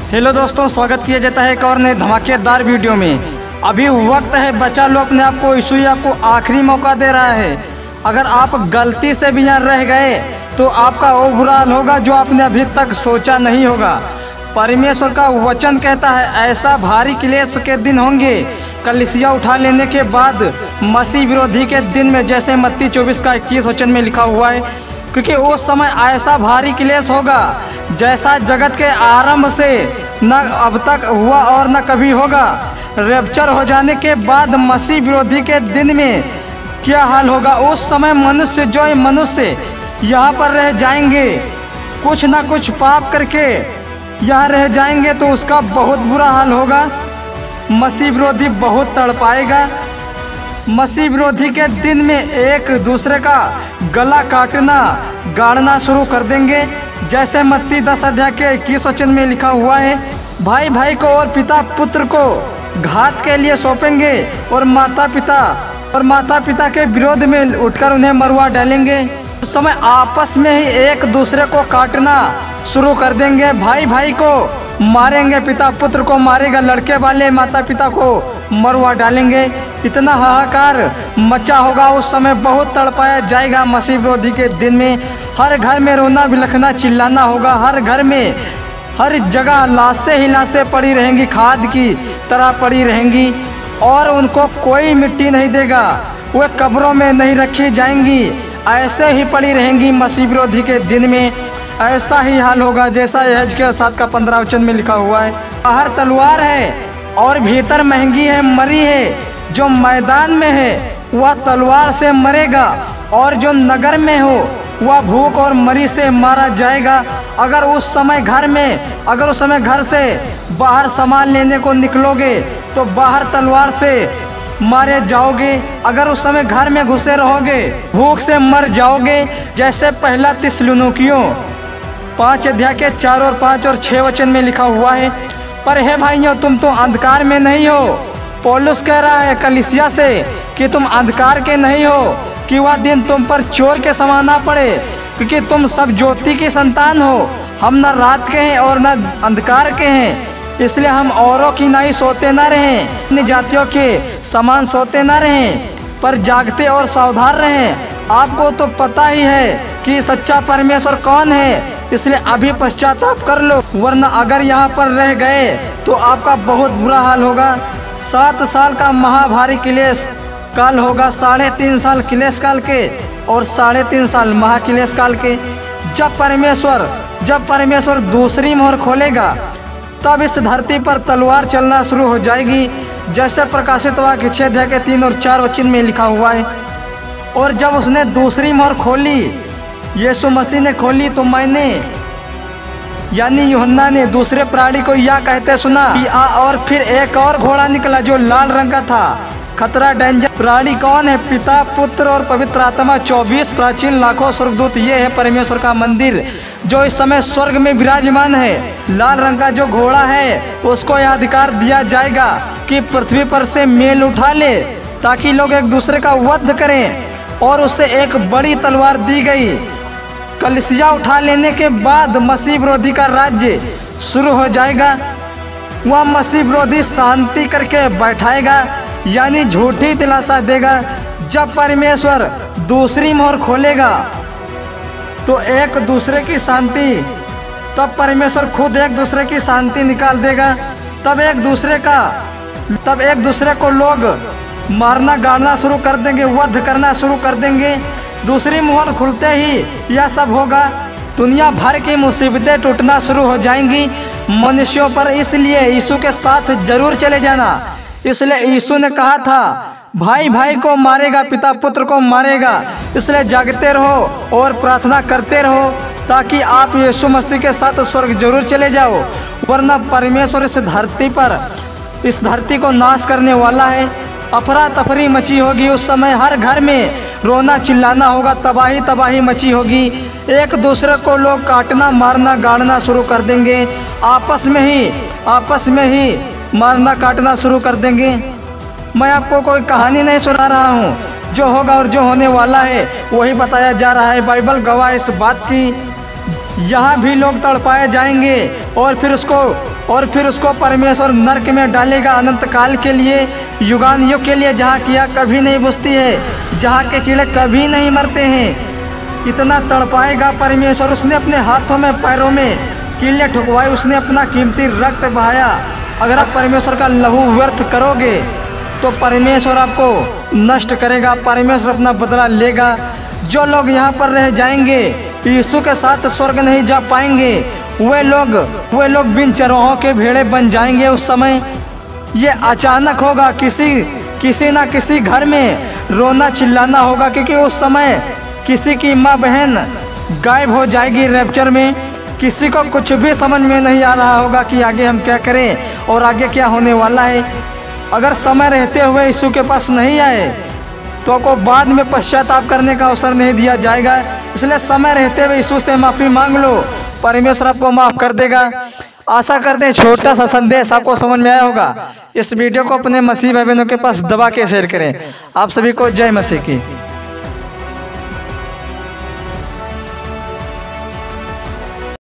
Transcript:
Hello दोस्तों, स्वागत किया जाता है एक और नए धमाकेदार वीडियो में। अभी वक्त है, बचा लो अपने आप को, यीशु आपको आखिरी मौका दे रहा है। अगर आप गलती से भी यहाँ रह गए तो आपका वो बुरा हाल होगा जो आपने अभी तक सोचा नहीं होगा। परमेश्वर का वचन कहता है ऐसा भारी क्लेश के दिन होंगे कलीसिया उठा लेने के बाद, मसीह विरोधी के दिन में, जैसे मत्ती 24 का 21 वचन में लिखा हुआ है। क्योंकि उस समय ऐसा भारी क्लेश होगा जैसा जगत के आरंभ से न अब तक हुआ और न कभी होगा। रैप्चर हो जाने के बाद मसीह विरोधी के दिन में क्या हाल होगा। उस समय मनुष्य यहाँ पर रह जाएंगे, कुछ ना कुछ पाप करके यहाँ रह जाएंगे, तो उसका बहुत बुरा हाल होगा। मसीह विरोधी बहुत तड़पाएगा। मसीह विरोधी के दिन में एक दूसरे का गला काटना गाड़ना शुरू कर देंगे, जैसे मत्ती 10 अध्याय के 21 वचन में लिखा हुआ है। भाई भाई को और पिता पुत्र को घात के लिए सौंपेंगे और माता पिता के विरोध में उठकर उन्हें मरवा डालेंगे। उस समय आपस में ही एक दूसरे को काटना शुरू कर देंगे। भाई भाई को मारेंगे, पिता पुत्र को मारेगा, लड़के वाले माता पिता को मरवा डालेंगे। इतना हाहाकार मचा होगा, उस समय बहुत तड़पाया जाएगा। मसीह विरोधी के दिन में हर घर में रोना बिलखना चिल्लाना होगा। हर घर में हर जगह लाशें ही लाशें पड़ी रहेंगी, खाद की तरह पड़ी रहेंगी, और उनको कोई मिट्टी नहीं देगा, वे कब्रों में नहीं रखी जाएंगी, ऐसे ही पड़ी रहेंगी। मसीह विरोधी के दिन में ऐसा ही हाल होगा जैसा यहेज के 7 का 15 वचन में लिखा हुआ है। बाहर तलवार है और भीतर महंगी है मरी है। जो मैदान में है वह तलवार से मरेगा, और जो नगर में हो वह भूख और मरी से मारा जाएगा। अगर उस समय घर से बाहर सामान लेने को निकलोगे तो बाहर तलवार से मारे जाओगे। अगर उस समय घर में घुसे रहोगे भूख से मर जाओगे। जैसे पहला थिस्सलुनीकियों 5 अध्याय के 4 और 5 और 6 वचन में लिखा हुआ है। पर हे भाइयों, तुम तो अंधकार में नहीं हो। पौलुस कह रहा है कलीसिया से कि तुम अंधकार के नहीं हो, कि वह दिन तुम पर चोर के समान ना पड़े, क्योंकि तुम सब ज्योति की संतान हो। हम न रात के हैं और न अंधकार के हैं, इसलिए हम औरों की नहीं सोते ना रहें, अपनी जातियों के समान सोते ना रहें, पर जागते और सावधान रहें। आपको तो पता ही है कि सच्चा परमेश्वर कौन है, इसलिए अभी पश्चाताप कर लो, वरना अगर यहाँ पर रह गए तो आपका बहुत बुरा हाल होगा। 7 साल का महाभारी क्लेश काल होगा, 3.5 साल क्लेश काल के और 3.5 साल महाक्लेश काल के। जब परमेश्वर दूसरी मोहर खोलेगा तब इस धरती पर तलवार चलना शुरू हो जाएगी, जैसे प्रकाशित वाक्य 6 अध्याय के 3 और 4 वचन में लिखा हुआ है। और जब उसने दूसरी मोहर खोली, यीशु मसीह ने खोली, तो मैंने यानी यूहन्ना ने दूसरे प्राणी को यह कहते सुना कि और फिर एक और घोड़ा निकला जो लाल रंग का था। खतरा डेंजर प्राणी कौन है? पिता पुत्र और पवित्र आत्मा, 24 प्राचीन लाखों स्वर्गदूत। ये है परमेश्वर का मंदिर जो इस समय स्वर्ग में विराजमान है। लाल रंग का जो घोड़ा है उसको यह अधिकार दिया जाएगा कि पृथ्वी पर से मेल उठा ले, ताकि लोग एक दूसरे का वध करें, और उससे एक बड़ी तलवार दी गई। कलीसिया उठा लेने के बाद मसीह विरोधी का राज्य शुरू हो जाएगा। वह मसीह विरोधी शांति करके बैठाएगा, यानी झूठी दिलासा देगा। जब परमेश्वर दूसरी मोहर खोलेगा तो एक दूसरे की शांति, तब परमेश्वर खुद एक दूसरे की शांति निकाल देगा। तब एक दूसरे को लोग मारना गाड़ना शुरू कर देंगे, वध करना शुरू कर देंगे। दूसरी मोहर खुलते ही यह सब होगा। दुनिया भर की मुसीबतें टूटना शुरू हो जाएंगी मनुष्यों पर। इसलिए यीशु के साथ जरूर चले जाना। इसलिए यीशु ने कहा था भाई भाई को मारेगा, पिता पुत्र को मारेगा। इसलिए जागते रहो और प्रार्थना करते रहो, ताकि आप यीशु मसीह के साथ स्वर्ग जरूर चले जाओ, वरना परमेश्वर इस धरती को नाश करने वाला है। अफरा तफरी मची होगी उस समय, हर घर में रोना चिल्लाना होगा, तबाही मची होगी। एक दूसरे को लोग काटना मारना गाड़ना शुरू कर देंगे, आपस में ही मारना काटना शुरू कर देंगे। मैं आपको कोई कहानी नहीं सुना रहा हूँ, जो होगा और जो होने वाला है वही बताया जा रहा है। बाइबल गवाह इस बात की। यहाँ भी लोग तड़पाए जाएंगे और फिर उसको परमेश्वर नरक में डालेगा अनंत काल के लिए, युगान युग के लिए, जहाँ किया कभी नहीं बुझती है, जहाँ के कीड़े कभी नहीं मरते हैं। इतना तड़पाएगा परमेश्वर। उसने अपने हाथों में पैरों में कीड़े ठुकवाए, उसने अपना कीमती रक्त बहाया। अगर आप परमेश्वर का लहू व्यर्थ करोगे तो परमेश्वर आपको नष्ट करेगा, परमेश्वर अपना बदला लेगा। जो लोग यहाँ पर रह जाएंगे, यीशु के साथ स्वर्ग नहीं जा पाएंगे, वे लोग बिन चरवाहों के भेड़े बन जाएंगे। उस समय ये अचानक होगा, किसी ना किसी घर में रोना चिल्लाना होगा, क्योंकि उस समय किसी की माँ बहन गायब हो जाएगी रैप्चर में। किसी को कुछ भी समझ में नहीं आ रहा होगा कि आगे हम क्या करें और आगे क्या होने वाला है। अगर समय रहते हुए यीशु के पास नहीं आए तो आपको बाद में पश्चाताप करने का अवसर नहीं दिया जाएगा। इसलिए समय रहते हुए यीशु से माफ़ी मांग लो, परमेश्वर आपको माफ़ कर देगा। आशा करते हैं छोटा सा संदेश आपको समझ में आया होगा। इस वीडियो को अपने मसीह भाई बहनों के पास दबा के शेयर करें। आप सभी को जय मसीह की।